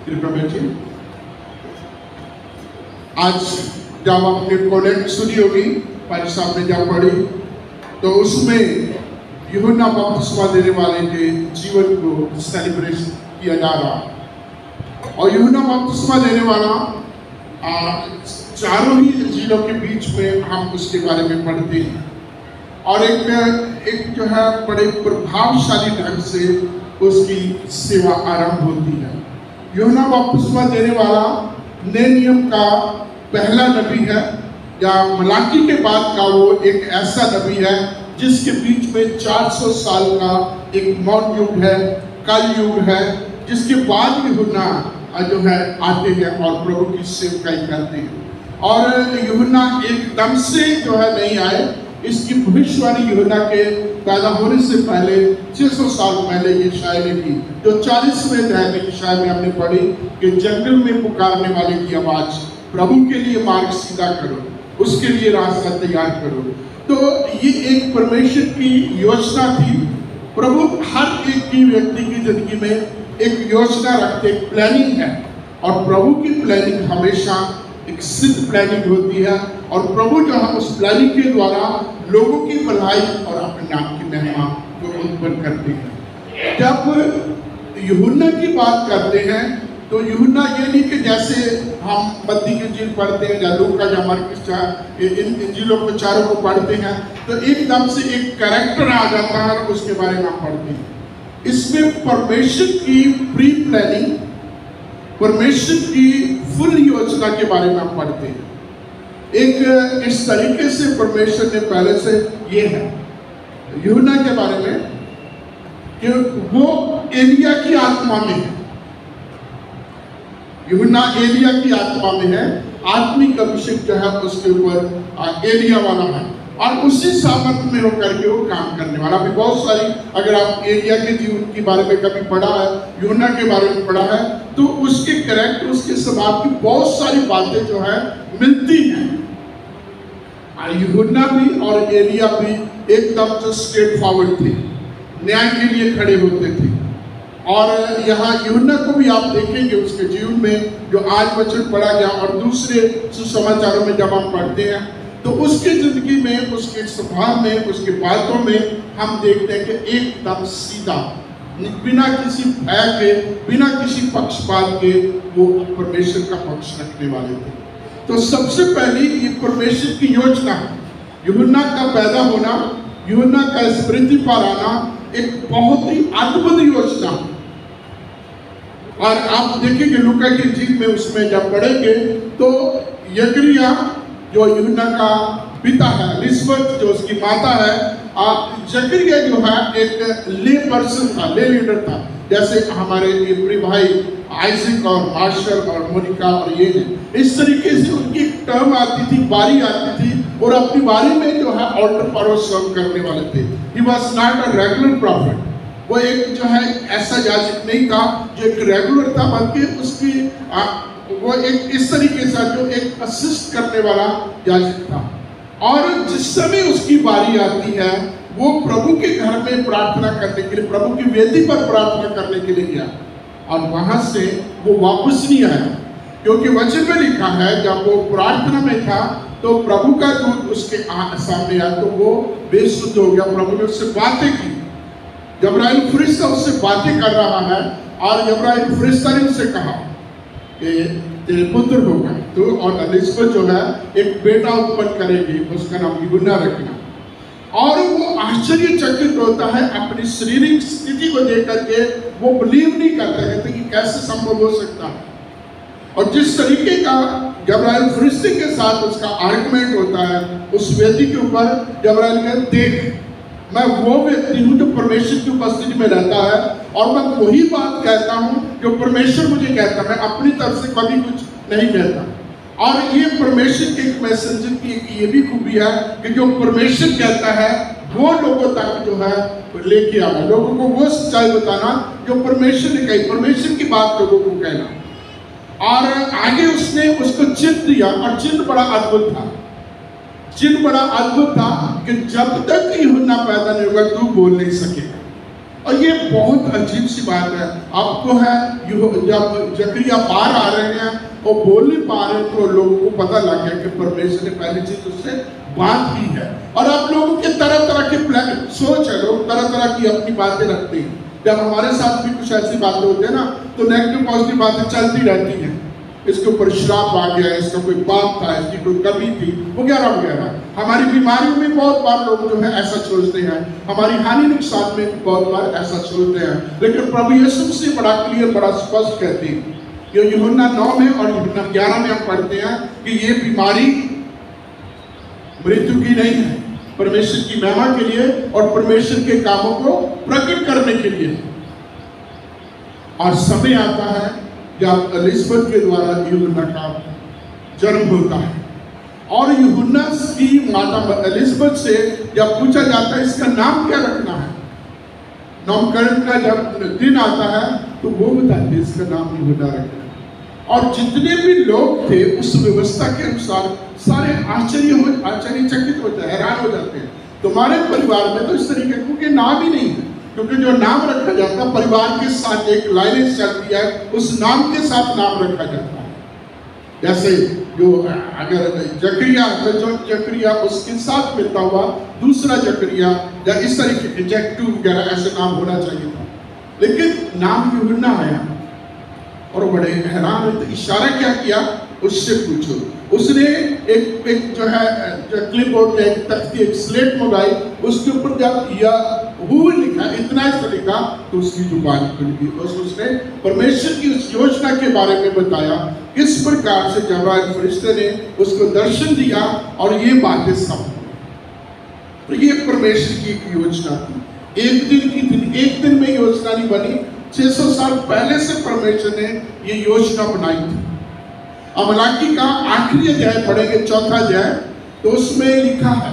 कृपया बैठिए। आज जब आपने कोलेक्ट सुनी होगी, भाई साहब ने जब पढ़ी, तो उसमें यूहन्ना बपतिस्मा देने वाले के जीवन को सेलिब्रेट किया जा रहा। और यूहन्ना बपतिस्मा देने वाला चारों ही इंजीलों के बीच में हम उसके बारे में पढ़ते हैं, और एक जो है बड़े प्रभावशाली ढंग से उसकी सेवा आरंभ होती है। यूहन्ना बपतिस्मा देने वाला नए नियम का पहला नबी है, या मलाकी के बाद का वो एक ऐसा नबी है जिसके बीच में 400 साल का एक मौन युग है, कल युग है, जिसके बाद यूहन्ना जो है आते हैं और प्रभु की सेवकाई करते हैं। और यूहन्ना एकदम से जो है नहीं आए, इसकी भविष्यवाणी यूहन्ना के पैदा होने से पहले 600 साल पहले ये शायर ने की, जो 40वें अध्याय में शायर में हमने पढ़ी कि जंगल में पुकारने वाले की आवाज, प्रभु के लिए मार्ग सीधा करो, उसके लिए रास्ता तैयार करो। तो ये एक परमेश्वर की योजना थी। प्रभु हर एक की व्यक्ति की जिंदगी में एक योजना रखते, एक प्लानिंग है, और प्रभु की प्लानिंग हमेशा एक सिद्ध प्लानिंग होती है, और प्रभु जो है उस प्लानिंग के द्वारा लोगों की भलाई और अपने नाम की महिमा को उत्पन्न करते हैं। जब यूहन्ना की बात करते हैं तो यूहन्ना ये नहीं कि जैसे हम मत्ती की इंजील पढ़ते हैं या लूका या मरकुस इन इंजीलों को चारों को पढ़ते हैं तो एकदम से एक कैरेक्टर आ जाता है और उसके बारे में हम पढ़ते हैं। इसमें परमेश्वर की प्री प्लानिंग, परमेश्वर की फुल योजना के बारे में हम पढ़ते हैं। एक इस तरीके से परमेश्वर ने पहले से ये है यूहन्ना के बारे में कि वो एलिया की आत्मा में है। यूहन्ना एलिया की आत्मा में है, आत्मिक अभिषेक जो है उसके ऊपर एलिया वाला है, और उसी सामर्थ में होकर के वो काम करने वाला। अभी बहुत सारी, अगर आप एलिया के जीवन के बारे में कभी पढ़ा है, यूहन्ना के बारे में पढ़ा है, तो उसके कैरेक्टर, उसके स्वभाव की बहुत सारी बातें जो है मिलती हैं। यूहन्ना भी और एलिया भी एकदम जो स्ट्रेट फॉरवर्ड थे, न्याय के लिए खड़े होते थे। और यहाँ यूहन्ना को भी आप देखेंगे उसके जीवन में जो आज वचन पढ़ा गया, और दूसरे सुसमाचारों में जब हम पढ़ते हैं तो उसकी जिंदगी में, उसके स्वभाव में, उसके बातों में हम देखते हैं कि एकदम सीधा, बिना किसी भय के, बिना किसी पक्षपात के वो परमेश्वर का पक्ष रखने वाले थे। तो सबसे पहली ये परमेश्वर की योजना है। यूहन्ना का पैदा होना, यूहन्ना का इस पृथ्वी पर आना एक बहुत ही अद्भुत योजना है। और आप देखेंगे लूका की इंजील में, उसमें जब पढ़ेंगे तो यकरिया जो यूहन्ना का पिता है, एलिसबेथ जो उसकी माता है, जकरिया जो है एक ले पर्सन था, ले लीडर था। जैसे हमारे इब्री भाई आइजक और मार्शल और मोनिका और ये इस तरीके से उनकी एक टर्म आती थी, बारी आती थी, और अपनी बारी में जो है ऑल्टर पर वो सर्व करने वाले थे। He was not a regular profit, वो एक जो है ऐसा याजक नहीं था जो एक रेगुलर था, बल्कि उसकी वो एक इस तरीके से जो एक असिस्ट करने वाला याजक था। और जिस समय उसकी बारी आती है वो प्रभु के घर में प्रार्थना करने के लिए, प्रभु की वेदी पर प्रार्थना करने के लिए गया, और वहां से वो वापस नहीं आया, क्योंकि वचन में लिखा है जब वो प्रार्थना में था तो प्रभु का दूत उसके सामने आया तो वो बेसुध हो गया। प्रभु ने उससे बातें की, जब्राइल फरिश्ता उससे बातें कर रहा है, और जब्राइल फरिश्ता ने उससे कहा कि तेरे पुत्र होगा तो, और एलिसबेथ जो है एक बेटा उत्पन्न करेगी, उसका नाम यूहन्ना रखना। और वो आश्चर्यचकित होता है अपनी शारीरिक स्थिति को देख करके, वो बिलीव नहीं करता है कि कैसे संभव हो सकता है। और जिस तरीके का जब्राइल फरिश्ते के साथ उसका आर्गुमेंट होता है उस वेदी के ऊपर, जब्राइल कहते देख मैं वो व्यक्ति हूँ जो परमेश्वर की उपस्थिति में रहता है, और मैं वही बात कहता हूँ जो परमेश्वर मुझे कहता है, मैं अपनी तरफ से कभी कुछ नहीं कहता। और ये परमेश्वर के एक मैसेंजर की एक ये भी खूबी है कि जो परमेश्वर कहता है वो लोगों तक जो है लेके आना, लोगों को वो सच्चाई बताना जो परमेश्वर ने कही, परमेश्वर की बात लोगों को कहना। और आगे उसने उसको चिन्ह दिया, और चिन्ह बड़ा अद्भुत था। चिन्ह बड़ा अद्भुत था कि जब तक यूहन्ना पैदा नहीं होगा तू बोल नहीं सकेगा। और ये बहुत अजीब सी बात है। आपको है जब जकरिया बाहर आ रहे हैं और बोल नहीं पा रहे तो लोगों को पता लग गया कि परमेश्वर ने पहली चीज उससे बात की है। और आप लोगों के तरह तरह के प्लान सोच है, लोग तरह तरह की अपनी बातें रखते हैं। जब हमारे साथ भी कुछ ऐसी बातें होती है ना तो नेगेटिव पॉजिटिव बातें चलती रहती हैं। इसके ऊपर श्राप आ गया, इसका कोई पाप था, इसकी कोई कमी थी, वगैरह वगैरह। हमारी बीमारियों में बहुत बार लोग जो है ऐसा सोचते हैं, हमारी हानि नुकसान में बहुत बार ऐसा सोचते हैं। लेकिन प्रभु यीशु से बड़ा क्लियर, बड़ा स्पष्ट कहते हैं कि यूहन्ना 9 में और यूहन्ना 11 में हम पढ़ते हैं कि ये बीमारी मृत्यु की नहीं है, परमेश्वर की महिमा के लिए और परमेश्वर के कामों को प्रकट करने के लिए। और समय आता है जब एलिजबेथ के द्वारा यूहन्ना का जन्म होता है। और यूहन्ना की माता एलिजबेथ से जब पूछा जाता है इसका नाम क्या रखना है, नामकरण का जब दिन आता है तो वो बताते इसका नाम यूहन्ना रखना है। और जितने भी लोग थे उस व्यवस्था के अनुसार सारे आश्चर्यचकित होते हैं, हैरान हो जाते हैं। तुम्हारे परिवार में तो इस तरीके के नाम ही नहीं है, क्योंकि जो नाम रखा जाता है परिवार के साथ एक लाइनेज चलती है, उस नाम के साथ नाम रखा जाता है। जैसे जो अगर जकरिया तो जो जकरिया उसके साथ मिलता हुआ दूसरा जकरिया या इस तरीके के जैक्टू वगैरह ऐसे नाम होना चाहिए था, लेकिन नाम यूहन्ना आया और बड़े हैरान हुए। तो इशारा क्या किया, उससे पूछो। उसने एक जो है क्लिपबोर्ड में एक तख्ती, एक स्लेट मंगाई, उसके ऊपर जब यहू लिखा, इतना ऐसा लिखा तो उसकी जुबान खुल गई। उसने परमेश्वर की उस योजना के बारे में बताया, किस प्रकार से जब्राइल फरिश्ते ने उसको दर्शन दिया और ये बातें सब। तो ये परमेश्वर की एक योजना थी। एक दिन में योजना नहीं बनी, 600 साल पहले से परमेश्वर ने ये योजना बनाई थी। अब मलाकी का आखिरी अध्याय पढ़ेंगे, 4था अध्याय, तो उसमें लिखा है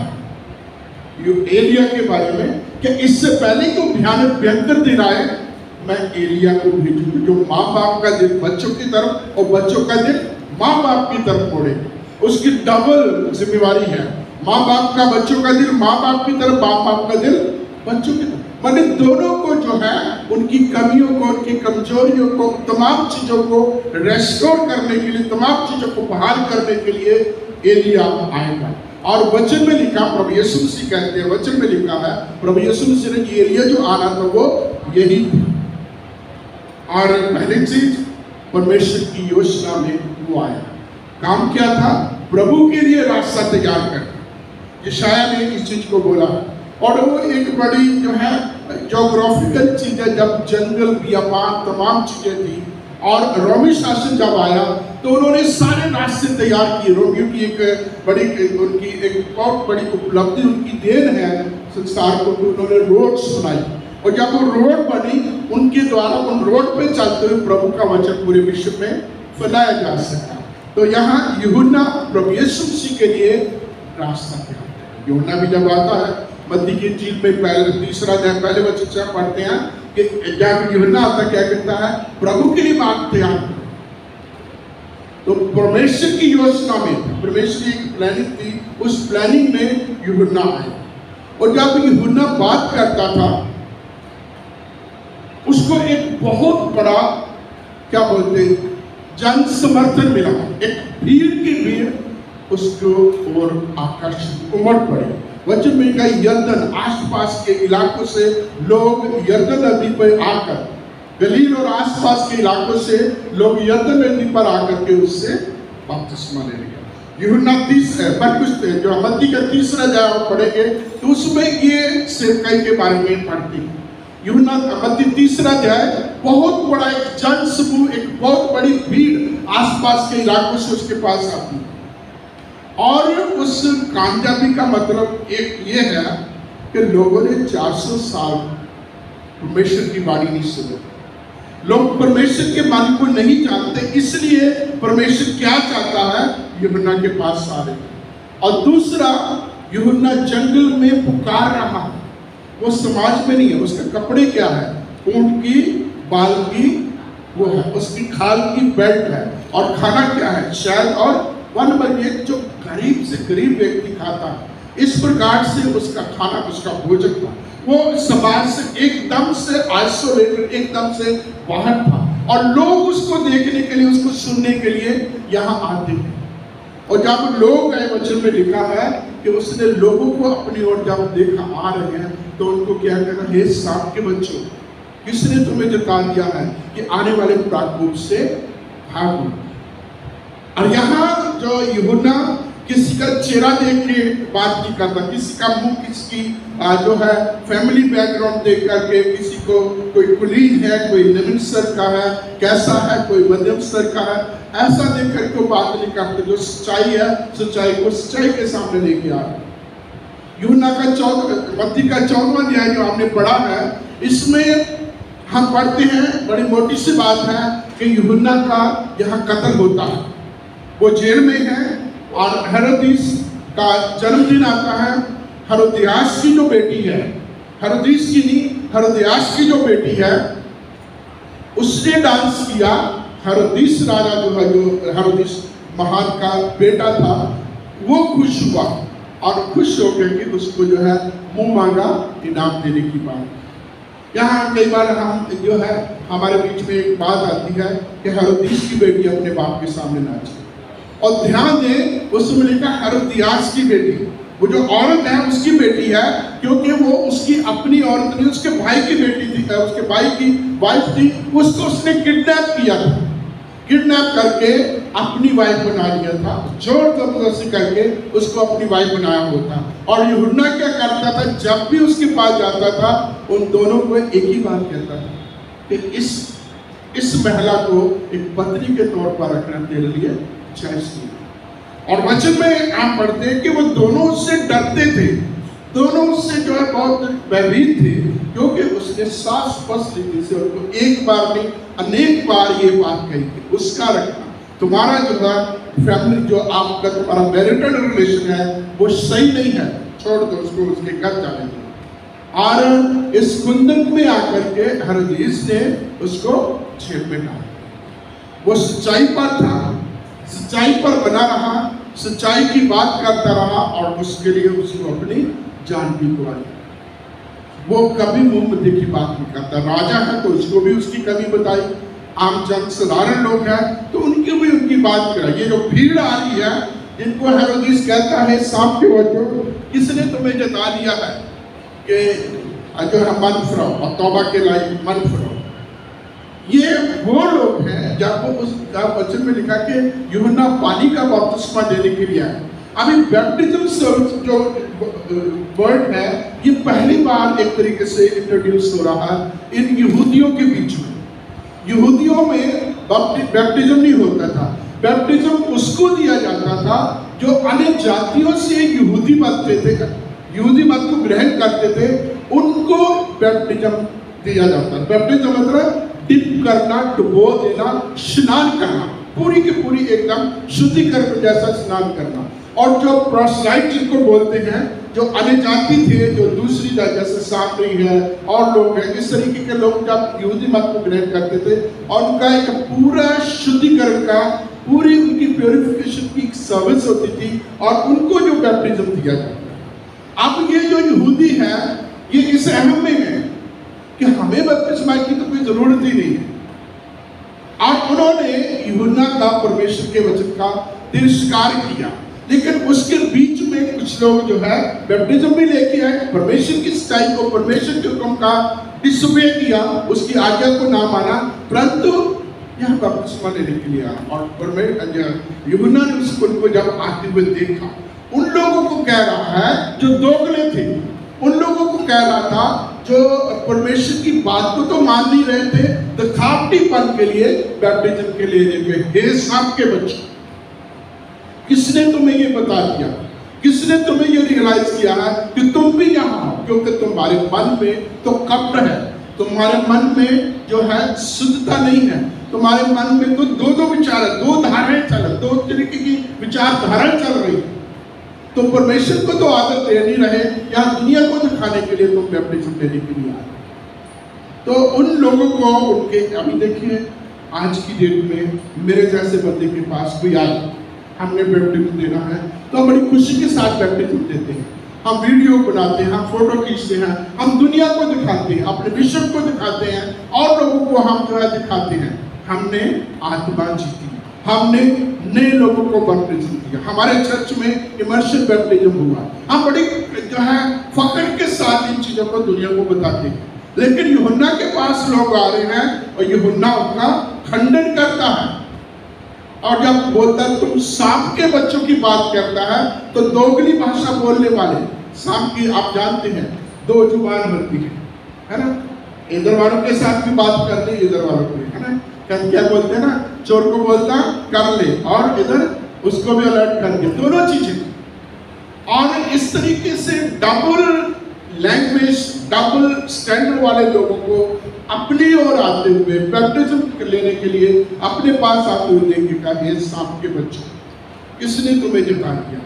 एलिया के बारे में कि इससे पहले तो भयंकर दिन आए, मैं एलिया को भेजूंगा जो माँ बाप का दिल बच्चों की तरफ और बच्चों का दिल माँ बाप की तरफ मोड़े। उसकी डबल जिम्मेवारी है, माँ बाप का बच्चों का दिल माँ बाप की तरफ, माँ बाप का दिल बच्चों की तरफ। मैंने दोनों को जो है उनकी कमियों को, उनकी कमजोरियों को, तमाम चीजों को रेस्टोर करने के लिए, तमाम चीजों को बहाल करने के लिए एलिया आएगा। और वचन में लिखा, प्रभु यीशु मसीह कहते हैं, वचन में लिखा है प्रभु यीशु मसीह ने एलिया जो आना था वो यही था। और पहली चीज परमेश्वर की योजना में वो आया, काम क्या था, प्रभु के लिए रास्ता तैयार करना। यशायाह ने इस चीज को बोला। और वो एक बड़ी जो है ज्योग्राफिकल चीज है, जब जंगल, बियाबान, तमाम चीजें थी। और रोमी शासन जब आया तो उन्होंने सारे रास्ते तैयार किए। रोमियों की एक बड़ी, उनकी एक बहुत बड़ी उपलब्धि, उनकी देन है संसार को, उन्होंने रोड्स बनाई। और जब वो रोड बनी, उनके द्वारा उन रोड पे चलते हुए प्रभु का वचन पूरे विश्व में फैलाया जा सका। तो यहाँ यूहन्ना प्रभु यीशु मसीह के लिए रास्ता तैयार है। यूहन्ना भी जब आता है, मत्ती की इंजील में तीसरा अध्याय पहले वचन से पढ़ते हैं कि जब यूहन्ना आता क्या कहता है, प्रभु के लिए बात तैयार करो। तो परमेश्वर की योजना में, परमेश्वर की एक प्लानिंग थी, उस प्लानिंग में यूहन्ना आया। और जब यूहन्ना बात करता था, उसको एक बहुत बड़ा क्या बोलते जन समर्थन मिला। एक भीड़ की भीड़ उसको और आकर्षित उमड़ पड़े। वचन में कहा यरदन आसपास के इलाकों से लोग यरदन नदी पर आकर, गलील और आसपास के इलाकों से लोग यरदन नदी पर आकर के उससे बपतिस्मा ले लिया। यूहन्ना जो मत्ती का तीसरा अध्याय पढ़ेंगे तो उसमें ये सेवकाई के बारे में पढ़ते हैं। यूहन्ना मत्ती तीसरा अध्याय, बहुत बड़ा एक जन समूह, एक बहुत बड़ी भीड़ आसपास के इलाकों से उसके पास आती है। और उस कामयाबी का मतलब एक ये है कि लोगों ने 400 साल परमेश्वर की वाणी नहीं सुनी। लोग परमेश्वर के बाणी को नहीं जानते, इसलिए परमेश्वर क्या चाहता है, यूहन्ना के पास आ रहे। और दूसरा, यूहन्ना जंगल में पुकार रहा है, वो समाज में नहीं है। उसके कपड़े क्या है, ऊंट की बाल की वो है, उसकी खाल की बेल्ट है। और खाना क्या है, शहद और वन बन, जो गरीब से गरीब व्यक्ति खाता है। इस प्रकार से उसका खाना, उसका भोजन था। वो समाज से एकदम से आइसोलेटेड, एकदम से बाहर था, और लोग उसको देखने के लिए, उसको सुनने के लिए यहाँ आते हैं। और जब लोग गए, वचन में लिखा है कि उसने लोगों को अपनी ओर जब देखा आ रहे हैं, तो उनको क्या कहना, हे सांप के बच्चों, किसने तुम्हें जता दिया है कि आने वाले प्रकोप से भागो। और यहाँ जो यूहन्ना किसी का चेहरा देख के बात नहीं करता, किसी का मुंह, किसी जो है फैमिली बैकग्राउंड देख करके, किसी को कोई कुलीन है, कोई निम्न स्तर का है, कैसा है, कोई मध्यम स्तर का है, ऐसा देख करके वो बात नहीं करते। जो सच्चाई है, सच्चाई को सच्चाई के सामने लेके आ रहे। यूहन्ना का मत्ती का 14वां अध्याय जो हमने पढ़ा है, इसमें हम पढ़ते हैं, बड़ी मोटी सी बात है कि यूहन्ना का यहाँ कत्ल होता है। वो जेल में है और हेरोदिस का जन्मदिन आता है। हेरोदियास की जो बेटी है, हेरोदिस की नहीं, हेरोदियास की जो बेटी है, उसने डांस किया। हेरोदिस राजा जो है, जो हेरोदिस महान का बेटा था, वो खुश हुआ और खुश होकर के उसको जो है मुंह मांगा इनाम देने की बात। यहाँ कई बार हम जो है हमारे बीच में एक बात आती है कि हेरोदिस की बेटी अपने बाप के सामने नाचे, और ध्यान दें उसमें लिखा हेरोदियास की बेटी, वो जो औरत है उसकी बेटी है, क्योंकि वो उसकी अपनी औरत नहीं, उसके भाई की बेटी थी, उसके भाई की वाइफ थी। उसको उसने किडनैप किया था, किडनैप करके अपनी वाइफ बना लिया था, जोर जबरदस्ती करके उसको अपनी वाइफ बनाया होता। और यूहन्ना क्या करता था, जब भी उसके पास जाता था, उन दोनों को एक ही बात कहता था कि इस महिला को एक पत्नी के तौर पर रखना तेरे लिए जायज नहीं। और वचन में आप पढ़ते हैं कि वो दोनों उससे डरते थे, दोनों उससे जो है बहुत भयभीत थे, क्योंकि उसने साफ स्पष्ट रीति से उनको एक बार नहीं अनेक बार ये बात कही थी, उसका रखना, तुम्हारा जो है फैमिली, जो आपका तुम्हारा मैरिटल रिलेशन है वो सही नहीं है, छोड़ दो उसको, उसके घर जाने दो। और इस कुंदक में आकर के हेरोदिस ने उसको जेल में डाला। वो सच्चाई पर था, सच्चाई पर बना रहा, सच्चाई की बात करता रहा, और उसके लिए उसको अपनी जान भी गवा दी। वो कभी मुंह की बात नहीं करता। राजा है तो उसको भी उसकी कमी बताई, आम जन साधारण लोग हैं तो उनकी भी उनकी बात कराई। ये जो भीड़ आ रही है, जिनको हेरोदिस कहता है सांप के बच्चों, किसने तुम्हें जता दिया है कि जो है मन फिराओ और तौबा के लायक मन फिराओ। ये वो लोग हैं जब वो उसका वचन में लिखा कि यूहन्ना पानी का बपतिस्मा देने के लिए आए। अभी बैप्टिज्म सर्विस जो वर्ड है, ये पहली बार एक तरीके से इंट्रोड्यूस हो रहा है इन यहूदियों के बीच में। यहूदियों में बैप्टिज्म नहीं होता था, बैप्टिज्म उसको दिया जाता था जो अन्य जातियों से यहूदी बनते थे, यहूदी मत को ग्रहण करते थे, उनको बैप्टिज्म दिया जाता। बैप्टिज्म मतलब डिप करना, डुबो देना, स्नान करना, पूरी की पूरी एकदम शुद्धिकरण जैसा स्नान करना। और जो प्रोसलाइट जिनको बोलते हैं, जो अन्य जाति थे, जो दूसरी जैसे सामरी है और लोग हैं, इस तरीके के लोग जब यहूदी मत को ग्रहण करते थे और उनका एक पूरा शुद्धिकरण का, पूरी उनकी प्योरिफिकेशन की सर्विस होती थी और उनको जो बैप्टिज्म दिया जाता। अब ये जो यहूदी है, ये इस अहम में है कि हमें बपतिस्मा की तो कोई जरूरत ही नहीं है, और उन्होंने यूहन्ना का परमेश्वर के वचन का तिरस्कार किया। लेकिन उसके बीच में कुछ लोग जो है बैप्टिज्म भी लेके आए, परमेश्वर की सच्चाई को, परमेश्वर के हुक्म का डिसोबे किया, उसकी आज्ञा को ना माना, परंतु यहाँ बपतिस्मा लेने के लिए आया। और यूहन्ना ने उनको जब आते हुए देखा, उन लोगों को कह रहा है जो दोगले थे, उन लोगों को कह रहा था जो परमेश्वर की बात को तो मान नहीं रहे थे, दिखावटीपन के लिए बैप्टिज्म के लिए लेके, हे सांप के बच्चे, किसने तुम्हें ये बता दिया, किसने तुम्हें ये रियलाइज किया है कि तुम भी यहाँ हो, क्योंकि तुम्हारे मन में तो कपट है, तुम्हारे मन में जो है शुद्धता नहीं है, तुम्हारे मन में तो दो विचार है, दो धाराएं चल, दो तरीके की विचारधाराएं चल रही। तो परमेश्वर को तो आदत दे नहीं रहे, यहाँ दुनिया को दिखाने के लिए तुम बैप्टिज्म लेने के लिए आए। तो उन लोगों को उनके, अभी देखिए आज की डेट में मेरे जैसे बंदे के पास कोई आए, हमने बैप्टिज्म देना है तो हम बड़ी खुशी के साथ बैप्टिज्म देते हैं। हम वीडियो बनाते हैं, हम फोटो खींचते हैं, हम दुनिया को दिखाते हैं, अपने विश्व को दिखाते हैं और लोगों को हम जो है दिखाते हैं। हमने आत्मा जीती, हमने नए लोगों को बपतिस्म दिया। हमारे चर्च में इमर्शन बैप्टिज्म हुआ। हम बड़ी जो है फख्र के साथ इन चीजों को दुनिया को बताते हैं, लेकिन यूहन्ना के पास लोग आ रहे हैं और यूहन्ना उनका खंडन करता है। और जब बोलता है तुम सांप के बच्चों की बात करता है, तो दोगली भाषा बोलने वाले सांप की आप जानते हैं दो जुबान होती है ना। इधर वालों के साथ भी बात करते हैं, इधर वालों के, है ना। क्या बोलते हैं ना, चोर को बोलता कर ले और इधर उसको भी अलर्ट कर दे, दोनों चीजें। और इस तरीके से डबल लैंग्वेज, डबल स्टैंडर्ड वाले लोगों को अपनी ओर आते हुए बैप्टिज्म लेने के लिए अपने पास आते हुए देखिएगा, ये सांप के बच्चों, किसने तुम्हें जिता किया?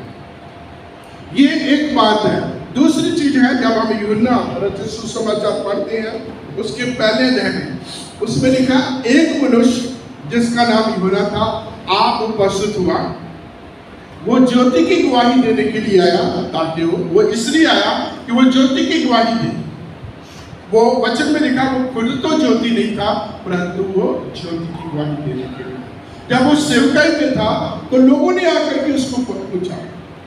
ये एक बात है। दूसरी चीज है, जब हम यूहन्ना रचित सुसमाचार पढ़ते हैं, उसके पहले अध्याय में उसमें लिखा एक मनुष्य जिसका नाम यूहन्ना था आप उपस्थित हुआ। वो ज्योति की गवाही देने के लिए आया, ताकि वो इसलिए आया कि वो ज्योति की गवाही दे। वो वचन में लिखा वो खुद तो ज्योति नहीं था, परंतु वो ज्योति की गवाही देने के लिए। जब वो सेवकाई में था तो लोगों ने आकर के उसको पूछा,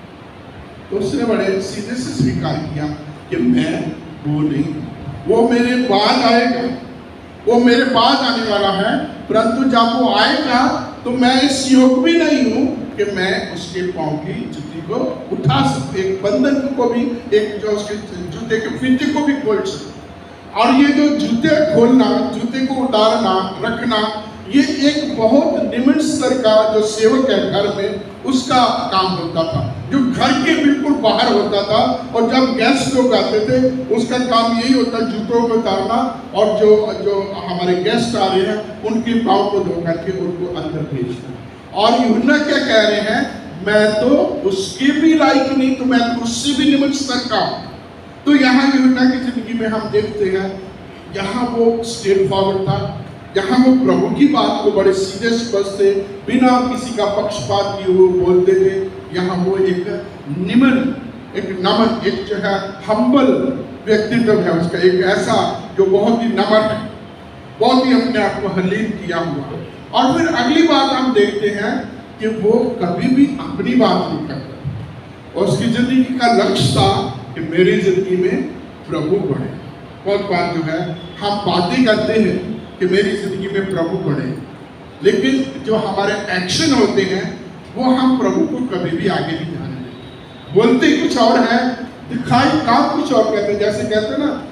तो उसने बड़े सीधे से स्वीकार किया कि मैं वो नहीं, वो मेरे बाद आएगा, वो मेरे बाद आने वाला है, परंतु जब वो आएगा तो मैं इस योग भी नहीं हूं कि मैं उसके पांव की जूती को उठा सकते, एक बंधन को भी, एक जो उसके जूते के फीते को भी खोल सकते। और ये जो जूते खोलना, जूते को उतारना, रखना, ये एक बहुत निम्न स्तर का जो सेवक है घर में, उसका काम होता था, जो घर के बिल्कुल बाहर होता था। और जब गेस्ट लोग आते थे, उसका काम यही होता जूतों को उतारना, और जो हमारे गेस्ट आ रहे हैं उनके पाँव को धो करके उनको अंदर भेजना। और यूहन्ना क्या कह रहे हैं, मैं तो उसके भी लायक नहीं, तो मैं तो उससे भी निम्न स्तर का। तो यहाँ यूहन्ना की जिंदगी में हम देखते हैं, यहाँ वो स्ट्रेट फॉरवर्ड था, जहाँ वो प्रभु की बात को बड़े सीधे स्पष्ट से बिना किसी का पक्षपात किए हुए बोलते थे। यहाँ वो एक निम्न, एक नमन, एक जो है हम्बल व्यक्तित्व है उसका, एक ऐसा जो बहुत ही नम्र है, बहुत ही अपने आप को हलीम किया हुआ। और फिर अगली बात हम देखते हैं कि वो कभी भी अपनी बात नहीं करता, और उसकी जिंदगी का लक्ष्य था कि मेरी जिंदगी में प्रभु बढ़े। बहुत बार जो है हम बातें करते हैं कि मेरी जिंदगी में प्रभु बढ़े, लेकिन जो हमारे एक्शन होते हैं वो हम प्रभु को कभी भी आगे नहीं जाने देते। बोलते कुछ और है, दिखाई काम कुछ और कहते हैं। जैसे कहते हैं ना,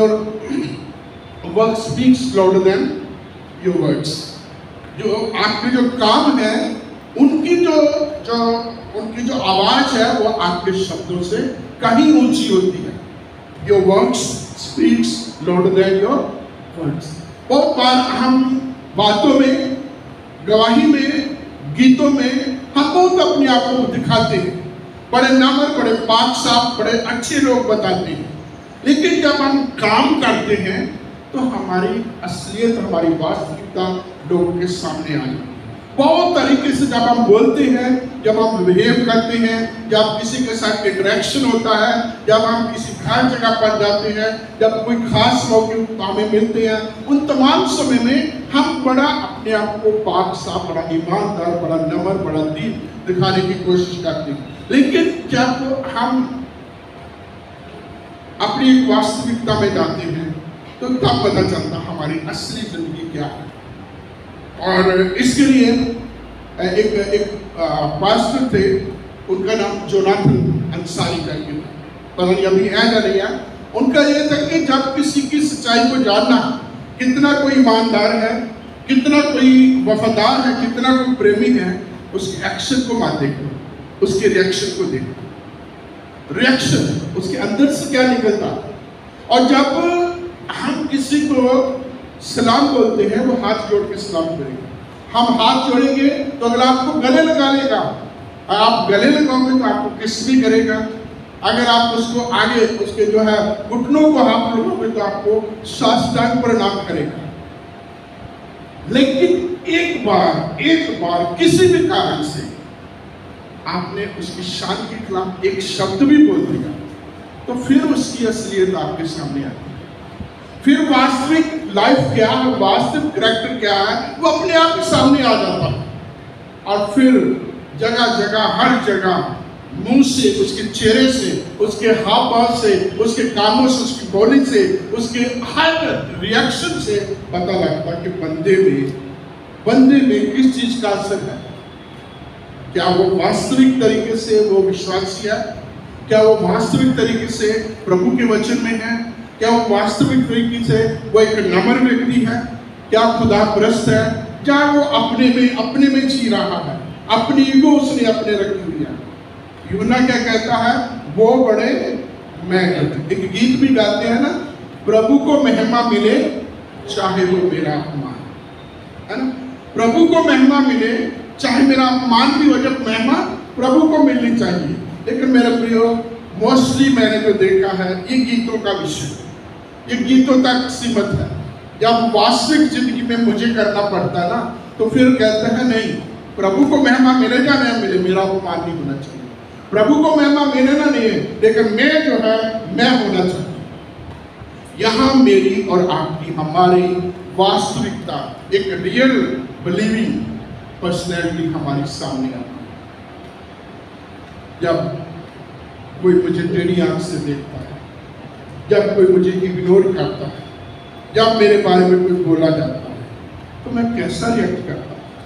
your work speaks louder than your words. जो आपके जो काम है उनकी जो आवाज है वो आपके शब्दों से कहीं ऊंची होती है। Your words speaks louder than your words. बहुत बार हम बातों में, गवाही में, गीतों में हम बहुत अपने आप को दिखाते हैं, बड़े नम्र, बड़े पाक साफ, बड़े अच्छे लोग बताते हैं, लेकिन जब हम काम करते हैं तो हमारी असलियत, हमारी वास्तविकता लोगों के सामने आ जाती है। बहुत तरीके से जब हम बोलते हैं, जब हम बिहेव करते हैं, जब किसी के साथ इंटरेक्शन होता है, जब हम किसी खास जगह पर जाते हैं, जब कोई खास मौके हमें मिलते हैं, उन तमाम समय में हम बड़ा अपने आप को पाक साफ, बड़ा ईमानदार, बड़ा नम्र, बड़ा दीन दिखाने की कोशिश करते हैं। लेकिन जब हम अपनी वास्तविकता में जाते हैं तो तब पता चलता हमारी असली जिंदगी क्या है। और इसके लिए एक पास्टर थे, उनका नाम जोनाथन अंसारी करके, पता नहीं अभी है या नहीं है। उनका ये था कि जब किसी की सच्चाई को जानना, कितना कोई ईमानदार है, कितना कोई वफादार है, कितना कोई प्रेमी है, उसके एक्शन को मत देखो, उसके रिएक्शन को देखो। रिएक्शन उसके अंदर से क्या निकलता। और जब हम किसी को सलाम बोलते हैं, वो हाथ जोड़ के सलाम करेंगे। हम हाथ जोड़ेंगे तो अगला आपको गले लगा लेगा, आप गले लगाओगे तो आपको किस भी करेगा। अगर आप उसको आगे उसके जो है घुटनों को हाथ लगाओगे तो आपको साष्टांग प्रणाम करेगा। लेकिन एक बार किसी भी कारण से आपने उसकी शान के खिलाफ एक शब्द भी बोल दिया, तो फिर उसकी असलियत आपके सामने आती है। फिर वास्तविक लाइफ क्या है, वास्तविक करैक्टर क्या है, वो अपने आप ही सामने आ जाता है। और फिर जगह जगह, हर जगह, मुंह से, उसके चेहरे से, उसके हाव भाव से, उसके कामों से, उसकी बोली से, उसके हर रिएक्शन से पता लगता कि बंदे में किस चीज का असर है। क्या वो वास्तविक तरीके से वो विश्वासी है? क्या वो वास्तविक तरीके से प्रभु के वचन में है? क्या वो वास्तविक तरीके से वो एक नम्र व्यक्ति है? क्या खुदा परस्त है? क्या वो अपने में जी रहा है? अपनी ईगो उसने अपने रखी हुई है। यूहन्ना क्या कहता है? वो बड़े, मैं घट। एक गीत भी गाते हैं ना, प्रभु को महिमा मिले चाहे वो मेरा अपमान, है ना? प्रभु को महिमा मिले चाहे मेरा अपमान भी हो, जब महिमा प्रभु को मिलनी चाहिए। लेकिन मेरे प्रियो, मोस्टली मैंने जो देखा है, ये गीतों का विषय, ये गीतों तक सीमित है। जब वास्तविक जिंदगी में मुझे करना पड़ता ना, तो फिर कहते हैं नहीं, प्रभु को महिमा मिले या नहीं मिले, मेरा अपमान नहीं होना चाहिए। प्रभु को महिमा मिले ना नहीं, लेकिन मैं जो है, मैं होना चाहिए। यहाँ मेरी और आपकी, हमारी वास्तविकता, एक रियल बिलीविंग पर्सनैलिटी हमारी सामने आती है। जब कोई मुझे टेढ़ी आंख से देखता है, जब कोई मुझे इग्नोर करता है, जब मेरे बारे में कोई बोला जाता है, तो मैं कैसा रिएक्ट करता हूँ?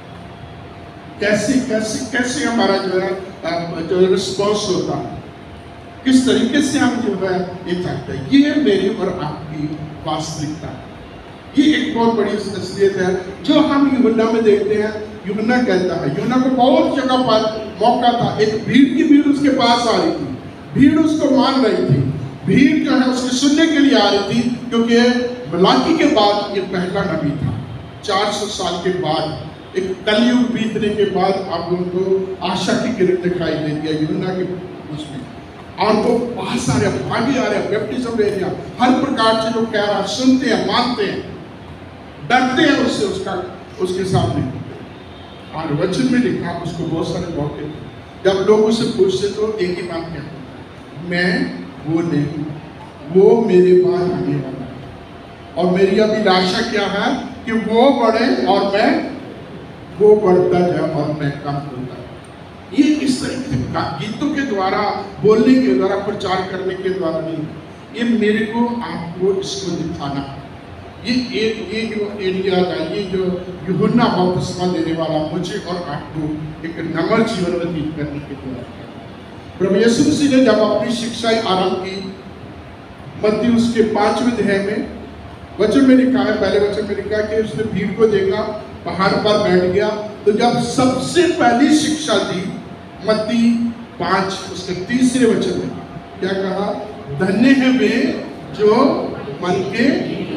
कैसे हमारा जो रिस्पॉन्स होता है, किस तरीके से हम जो है ये चाहते हैं। ये मेरी और आपकी वास्तविकता है। ये एक बहुत बड़ी असलियत है जो हम यूहन्ना में देखते हैं। यूहन्ना कहता है, यूहन्ना को बहुत जगह पर मौका था, एक भीड़ उसके पास आ रही थी, भीड़ उसको मान रही थी, भीड़ जो है उसके सुनने के लिए आ रही थी, क्योंकि मलाकी के बाद ये पहला नबी था। 400 साल के बाद, एक कलयुग बीतने के बाद आप उनको आशा की किरण दिखाई देती है यूहन्ना के उसमें, और वो पास आ रहे, आगे आ रहे, बैप्टिज्म ले लिया, हर प्रकार से जो कह रहा, सुनते हैं, मानते हैं, डरते हैं उससे, उसके सामने। और वचन में लिखा, उसको बहुत सारे मौके जब लोग उससे पूछते तो एक ही बात कहते हैं, मैं वो नहीं, वो मेरे बाद आने वाला है। और मेरी अभिलाषा क्या है कि वो बढ़े और मैं, वो बढ़ता जाए और मैं कम होता। ये इस तरीके से गीतों के द्वारा, बोलने के द्वारा, प्रचार करने के द्वारा नहीं, ये मेरे को आपको इसको दिखाना। ये जो एरिया का, ये जो यूहन्ना बपतिस्मा देने वाला मुझे और आपको एक नम्र जीवन व्यतीत करने के द्वारा। प्रभु यीशु मसीह ने जब अपनी शिक्षाएं आरंभ की, मत्ती उसके 5वें अध्याय में वचन में लिखा है, पहले वचन में लिखा है कि उसने भीड़ को देखा, पहाड़ पर बैठ गया। तो जब सबसे पहली शिक्षा दी, मत्ती 5 उसके 3रे वचन में क्या कहा? धन्य है वे जो मन के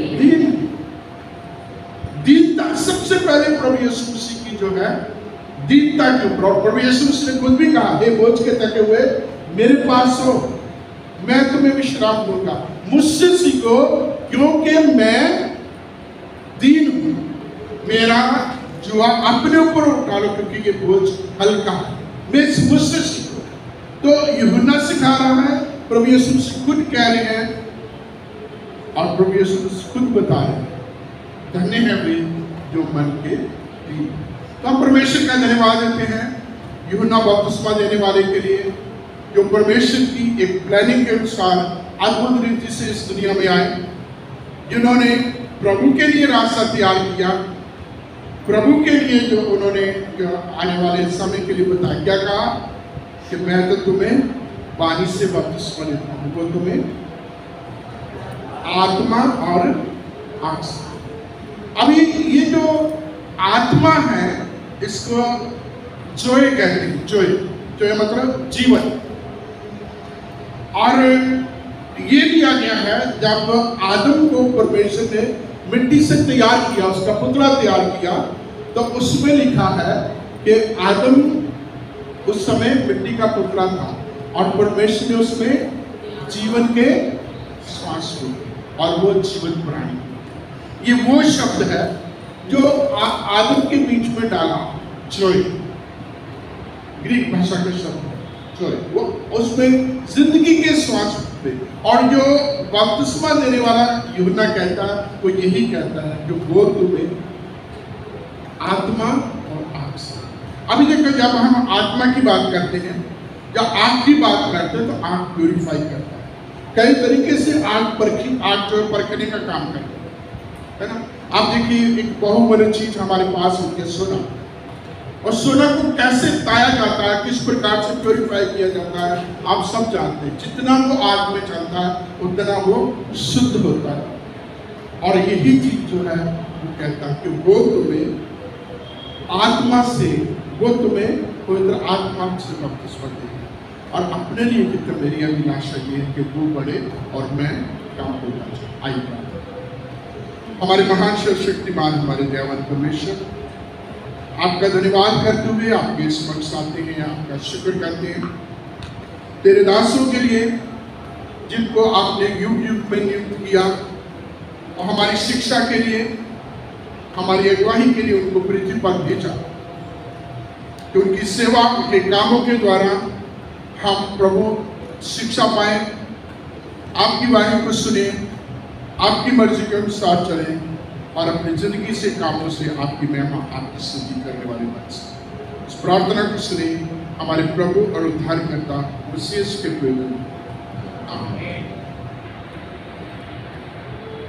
दीनता। सबसे पहले प्रभु यीशु मसीह की जो है दीनता के ऊपर, प्रभु यीशु मसीह ने खुद भी कहा, हे बोझ के थके हुए मेरे पास हो, मैं तुम्हें विश्राम दूंगा। मुझसे सीखो क्योंकि मैं दीन हूं, मेरा जुआ अपने ऊपर उठा लो क्योंकि ये बोझ हल्का है, मुझसे सीखो। तो यूहन्ना सिखा रहा है, प्रभु यीशु मसीह खुद कह रहे हैं, और प्रभु यीशु मसीह खुद बता रहे हैं, धन्य है वे जो मन के दीन। तो हम परमेश्वर का धन्यवाद देते हैं यूहन्ना बपतिस्मा देने वाले के लिए, जो परमेश्वर की एक प्लानिंग के अनुसार अद्भुत रीति से इस दुनिया में आए, जिन्होंने प्रभु के लिए रास्ता तैयार किया, प्रभु के लिए जो उन्होंने जो आने वाले समय के लिए बताया। क्या कहा कि मैं तो तुम्हें पानी से बपतिस्मा देता हूँ, वो तुम्हें आत्मा और आग से। अभी ये जो आत्मा है, इसको जोए कहते हैं। जोए मतलब जीवन। और ये दिया गया है, जब आदम को परमेश्वर ने मिट्टी से तैयार किया, उसका पुतला तैयार किया, तो उसमें लिखा है कि आदम उस समय मिट्टी का पुतला था और परमेश्वर ने उसमें जीवन के श्वास लिए और वो जीवन प्राणी। ये वो शब्द है जो आदम के बीच में डाला, जोए, ग्रीक भाषा का शब्द जोए, वो उसमें जिंदगी के श्वास सकते। और जो बपतिस्मा देने वाला यूहन्ना कहता है वो यही कहता है कि वो तुम्हें आत्मा और आग से। अभी देखो जब हम आत्मा की बात करते हैं या आग की बात करते हैं तो आग प्यूरिफाई करता है, कई तरीके से आग जो परखने का काम करता है ना। आप देखिए एक बहुत बड़ी चीज हमारे पास होती है सोना, और सोना को कैसे ताया जाता है, किस प्रकार से प्योरीफाई किया जाता है, आप सब जानते हैं। जितना वो आग में चलता है उतना वो शुद्ध होता है। और यही चीज जो है वो कहता है कि वो तुम्हें आत्मा से, वो तुम्हें पवित्र आत्मा से बपतिस्मा देगी। और अपने लिए कितना मेरी अभिलाषा ये है कि वो बढ़े और मैं काम होना चाहिए। आइए हमारे महान सर्वशक्तिमान हमारे दयावान परमेश्वर, आपका धन्यवाद करते हुए आपके समक्ष आते हैं, आपका शुक्र करते हैं तेरे दासों के लिए जिनको आपने युग युग में नियुक्त किया, और हमारी शिक्षा के लिए, हमारी अगुवाई के लिए उनको पृथ्वी पर भेजा कि उनकी सेवा, उनके कामों के द्वारा हम प्रभु शिक्षा पाए, आपकी वाणी को सुने, आपकी मर्जी के अनुसार चलें और अपनी जिंदगी से, कामों से आपकी महिमा, आपकी स्तुति करने वाले बन सकें। इस प्रार्थना को सुने हमारे प्रभु और उद्धारकर्ता मसीह के प्रयोजन। आमीन।